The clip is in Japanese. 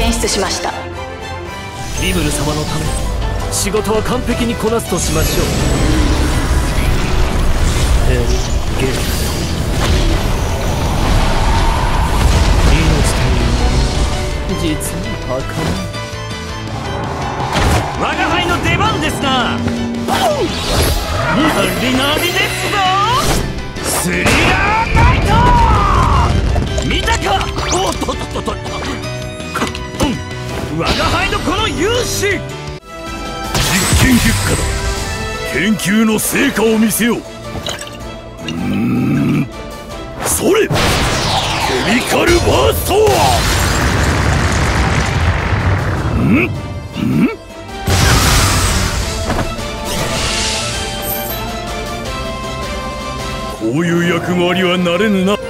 選出しました。 リムル様のため仕事は完璧にこなすとしましょう。エンゲージ。命という実に儚い。我が輩の出番ですな。ナリナリですぞ。スリラーナイト見たか。おっとっとっとっと。我が輩のこの勇姿。 実験結果だ。研究の成果を見せよう。それケミカルバースト。こういう役回りは慣れぬな。